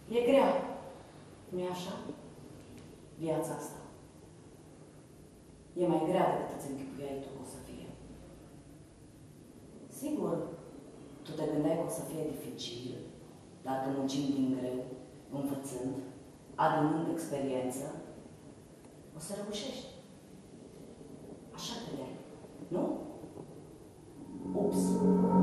E grea, nu-i așa? Viața asta. E mai grea decât îți închipuiai tu că o să fie. Sigur, tu te gândeai că o să fie dificil, dacă muncim din greu, învățând, adunând experiență, o să reușești. Așa credeai, nu? Ups!